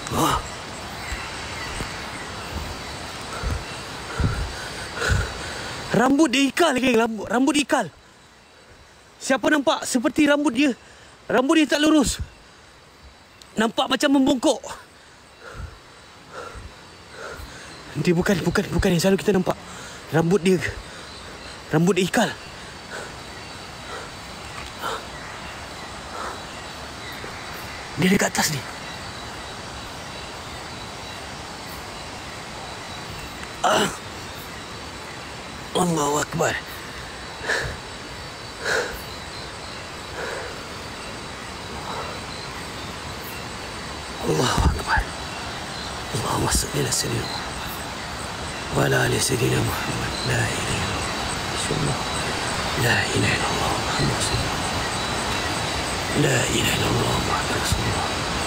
Oh. Rambut dia ikal, geng. Rambut dia ikal. Siapa nampak seperti rambut dia? Rambut dia tak lurus. Nampak macam membongkok. Dia bukan yang selalu kita nampak. Rambut dia ikal. Dia dekat atas ni. Allahu Akbar. Allahu Akbar. Allahumma salli ala sayyidina Muhammad wa ala ali sayyidina Muhammad. La ilaha illallah. La ilaha illallah Muhammad Rasulullah. La ilaha illallah Muhammad Rasulullah.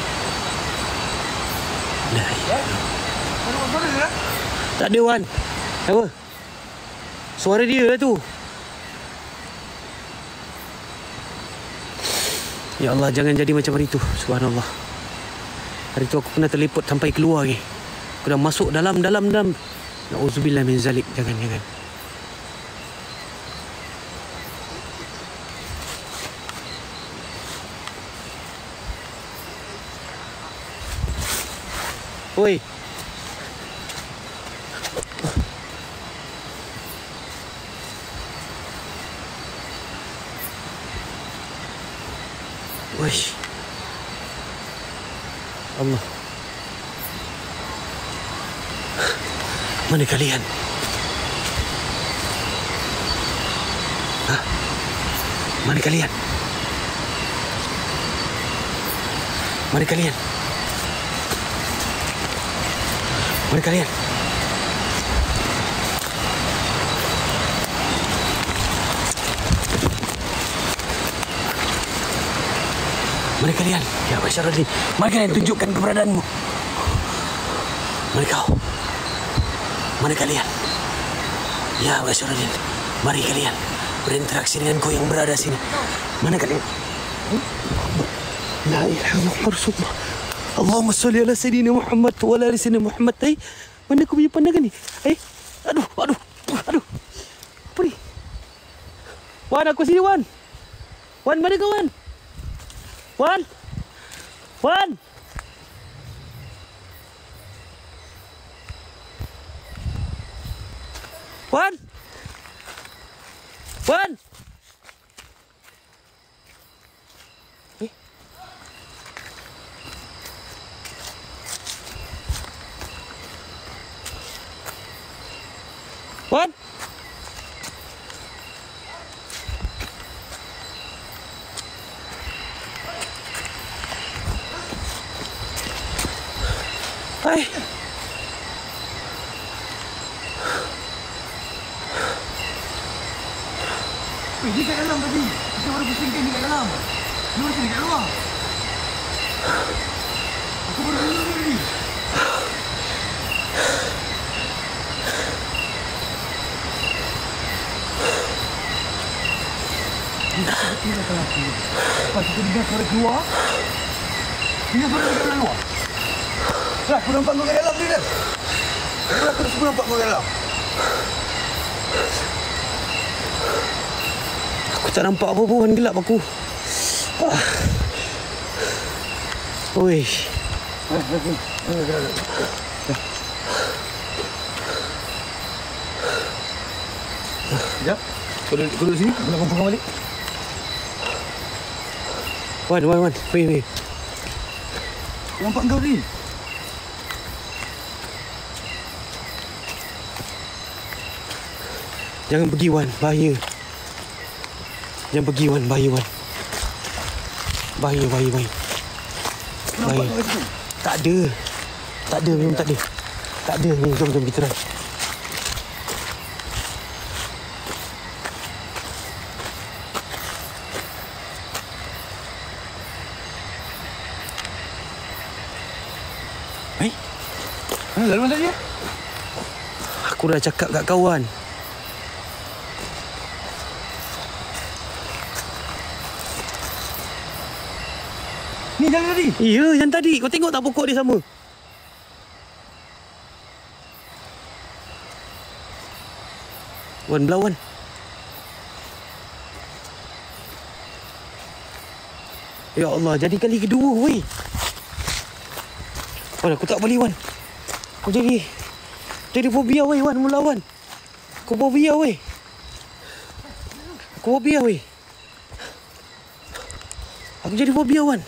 La ilaha illallah. Tak ada, Wan. Apa? Suara dia lah tu. Ya Allah, jangan jadi macam hari tu. Subhanallah. Hari tu aku kena terliput sampai keluar lagi. Aku dah masuk dalam. Na'udzubillah min zalik. Jangan. Oi. Wish. Allah. Mana kalian? Hah? Mana kalian? Mana kalian? Mana kalian? Mana kalian? Ya Basyaruddin, mari kalian tunjukkan keberadaanmu. Mana kau? Mana kalian? Ya Basyaruddin, mari kalian berinteraksi denganku yang berada sini. Mana kalian? La ilaha illallah Rasulullah. Allahumma salli ala sayyidina Muhammad wa ala ali sayyidina Muhammad. Mana aku punya pandangan ni? Aduh. Apa ni? Wan, aku sini, Wan. Wan, mana kau, Wan? Wan. Wan. Wan. Wan. Wan. Hai. Dia kat dalam tadi. Kita baru pusingkan dia kat dalam. Dia masih dekat luar. Aku baru dengar tadi. Dia dah lagi. Lepas kita dengar suara keluar. Dia suara dekat luar. Lah, aku nampak kau kat dalam ni dah. Aku semua nampak kau kat dalam. Aku tak nampak apa pun, gelap aku. Oi. Sekejap. Kau duduk sini, aku nak kumpulkan balik. Wan. Wait. Nampak kau ni? Jangan pergi, Wan. Bahaya. Jangan pergi, Wan. Bahaya, Wan. Bahaya. Nampak kau kat situ? Tak ada. Memang tak ada. Tak ada. Ni, jom kita try. Lalu mana dia? Aku dah cakap kat kawan. Ni jalan tadi? Ya, yang tadi. Kau tengok tak pokok dia sama? Wan, belah Wan. Ya Allah, jadi kali kedua weh. Wan, aku tak boleh Wan. Aku jadi fobia weh Wan, mula Wan. Aku fobia weh. Aku fobia weh. Aku jadi fobia Wan.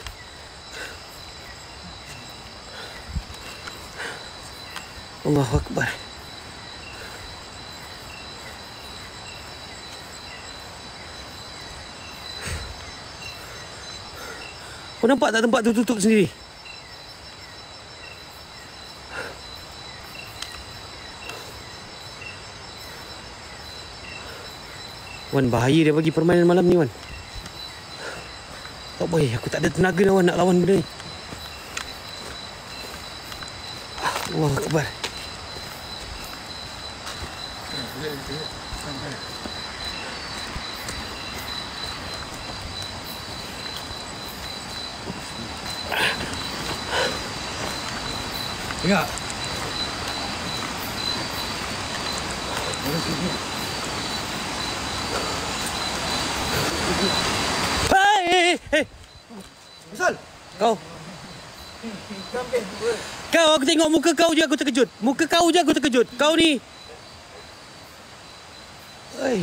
Allahu Akbar. Kau nampak tak tempat tu tutup sendiri? Wan, bahaya dia bagi permainan malam ni Wan. Tak boleh, aku tak ada tenaga dah Wan nak lawan benda ni. Allahu Akbar. Tengok. Hei. Misal. Kau. Kau, aku tengok muka kau je aku terkejut. Muka kau je aku terkejut. Kau ni. Hei.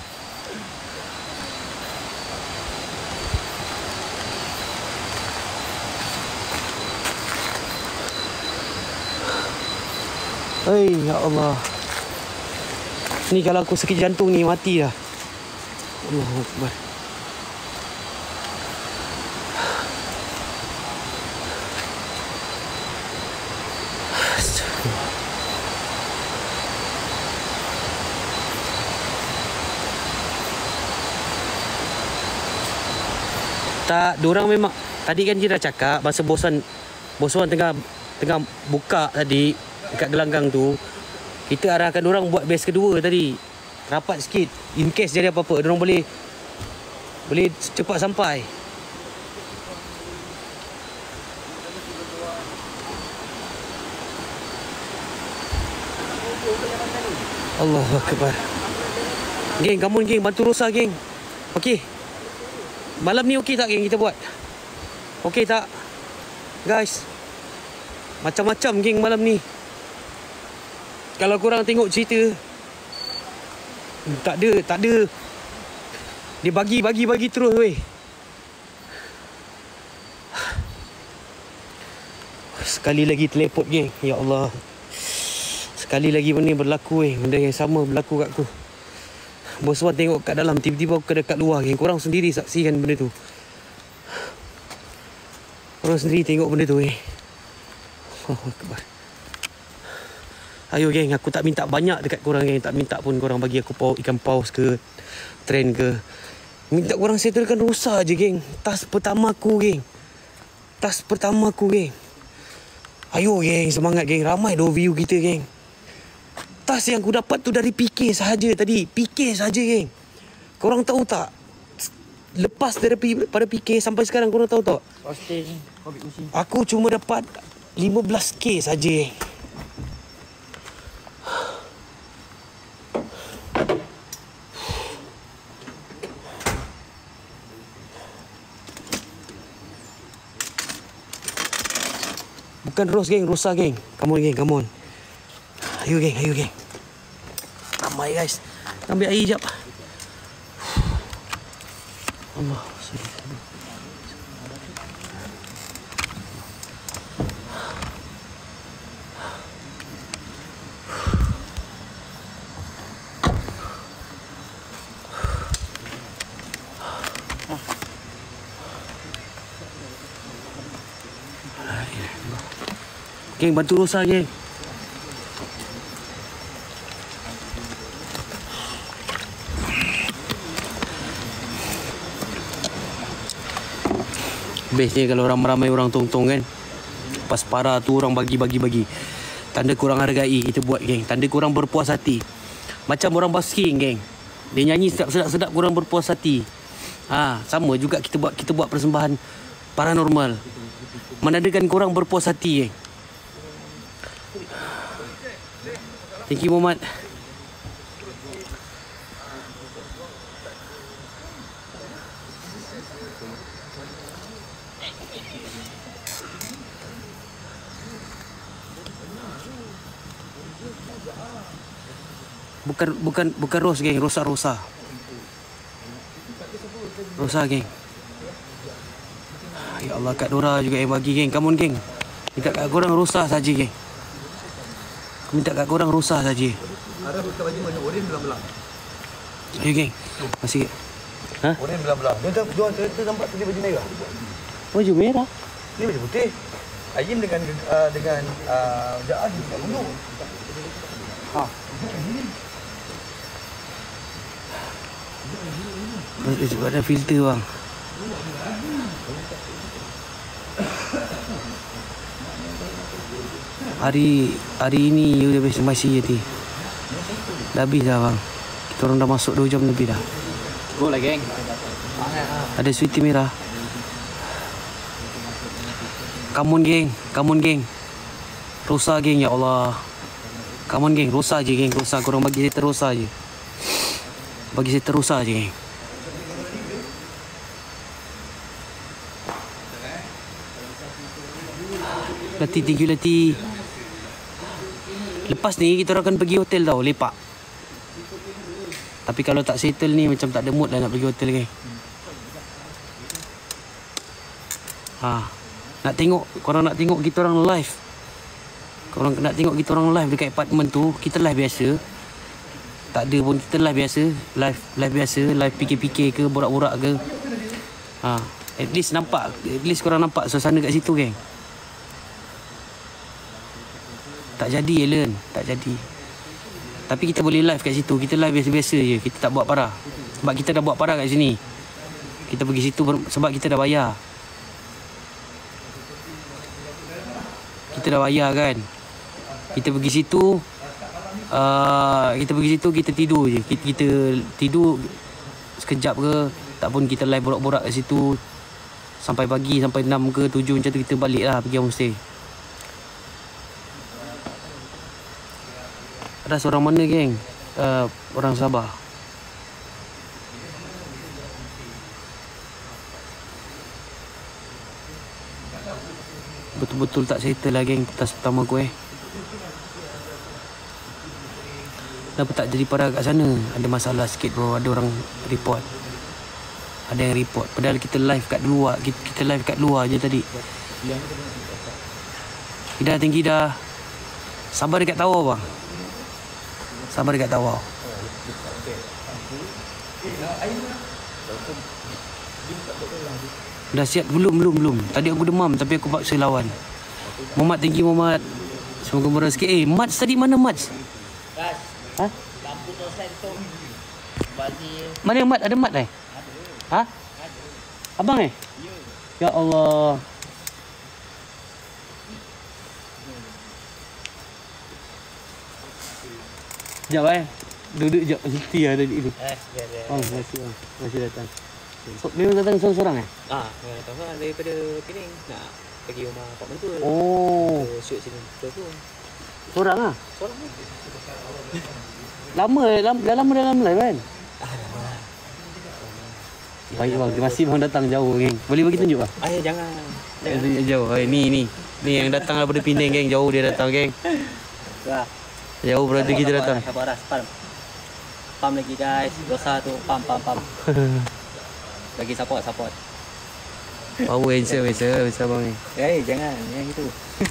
Hei, ya Allah. Ni kalau aku sakit jantung ni mati dah. Allahu Akbar. Tak, diorang memang tadi kan dia dah cakap masa bosan tengah buka tadi dekat gelanggang tu. Kita arahkan diorang buat base kedua tadi. Rapat sikit in case jadi apa-apa, diorang boleh cepat sampai. Allahu Akbar. Geng, come on geng, bantu Rosa geng. Okey. Malam ni okey tak geng kita buat? Okey tak? Guys. Macam-macam geng malam ni. Kalau korang tengok cerita, tak ada. Dia bagi terus weh. Sekali lagi teleport geng. Ya Allah. Sekali lagi benda ni berlaku weh. Benda yang sama berlaku kat aku. Bos Wan tengok kat dalam, tiba-tiba aku dekat luar geng. Korang sendiri saksikan benda tu. Korang sendiri tengok benda tu weh. Oh, Akbar. Ayo geng, aku tak minta banyak dekat korang geng. Tak minta pun korang bagi aku ikan paus ke, trend ke. Minta korang settlekan Rosa je geng. Tas pertama aku geng. Ayo geng, semangat geng. Ramai dah view kita geng. Tas yang aku dapat tu dari PK sahaja tadi. PK sahaja geng. Korang tahu tak? Lepas daripada PK sampai sekarang korang tahu tak? Aku cuma dapat 15K saja geng. Bukan Ros geng, Rosa geng. Come on geng, come on. Ayo geng. Ramai guys. Ambil air jap. Allah. Geng, bantu Rosa geng. Bestnya kalau ramai-ramai orang tong-tong kan. Pas para tu orang bagi. Tanda korang hargai kita buat geng. Tanda korang berpuas hati. Macam orang basking geng. Dia nyanyi sedap-sedap korang berpuas hati. Sama juga kita buat persembahan paranormal. Menandakan korang berpuas hati geng. Thank you Muhammad. Bukan Ros geng, Rosa. Rosa geng. Ya Allah, Kak Dora juga yang bagi geng. Come on geng. Minta kat korang Rosa saja geng. Minta kat korang Rosa saja. Ada buka baju mana? Oren belang-belang. Ayo geng. Masih. Ha? Oren belang-belang. Dia nampak tadi baju merah. Baju merah. Ni baju putih. Ayim dengan Jaan juga mundur. Ha. Sebab ada filter bang. Hari ini you dah masih jadi. Dah habis dah bang. Kita orang dah masuk 2 jam lebih dah. Go lah geng. Ada sweetie merah. Come on geng. Rosa geng, ya Allah. Come on geng, Rosa je geng, Rosa. Korang bagi saya Rosa je. Bagi saya Rosa je geng. Lati, thank you Lati. Lepas ni kita orang akan pergi hotel tau, lepak. Tapi kalau tak settle ni macam tak ada mood dah nak pergi hotel geng. Nak tengok, korang nak tengok kita orang live. Korang nak tengok kita orang live dekat apartment tu. Kita live biasa. Tak ada pun, kita live biasa. Live biasa, live fikir-fikir ke, borak-borak ke. At least korang nampak suasana kat situ geng. Tak jadi Alan, tak jadi. Tapi kita boleh live kat situ. Kita live biasa-biasa je. Kita tak buat parah. Sebab kita dah buat parah kat sini. Kita pergi situ sebab kita dah bayar. Kita dah bayar kan. Kita pergi situ, kita tidur je. Kita tidur sekejap ke, tak pun kita live borak-borak kat situ sampai pagi, sampai 6 ke 7 macam tu kita balik lah pergi homestay. Ada seorang mana geng? Orang Sabah. Betul-betul tak settle lah geng tas pertama aku Kenapa tak jadi parah kat sana? Ada masalah sikit bro. Ada orang report. Ada yang report. Padahal kita live kat luar. Kita live kat luar je tadi. Ida tinggi dah. Sabar dekat tower bang. Sabar dekat tower. Dah siap? Belum. Tadi aku demam tapi aku paksa lawan. Muhammad, thank you Muhammad. Semoga murah sikit. Mats tadi mana Mats? Ha? Lampu tosan tu. Bagi. Mana yang Mat? Ada Mat Ha? Abang Ya Allah. Sekejap duduk sekejap. Mesti lah tadi tu. Oh, masih datang. Memang datang seorang-seorang Memang datang seorang daripada Penang. Nak pergi rumah Pak Mentua. Oh. Shoot sini. Tu. Seorang lah? Seorang ni. Dah lama dalam live kan? Baik bang, terima kasih bang datang jauh geng. Boleh bagi tunjuk bang? Jangan. Jauh. Ni yang datang daripada Penang geng. Jauh dia datang geng. Jauh berada kita datang. Sabar. Pam lagi guys. Dosa tu pam. Bagi support. Power handsome bang ni. Jangan yang itu.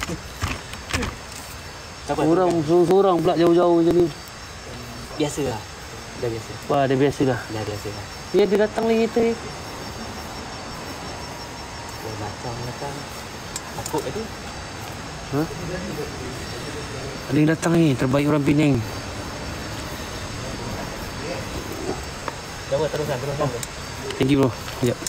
Seorang pula jauh-jauh macam ni. Biasa lah. Dah biasa. Wah, dah biasa dah. Dia datang lagi tu. Datang. Takut tadi. Ada yang datang ni, terbaik orang Penang. Jawab teruskan. Thank you bro. Sekejap.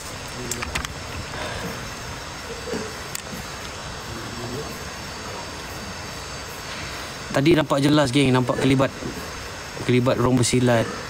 Tadi nampak jelas geng, nampak kelibat orang bersilat.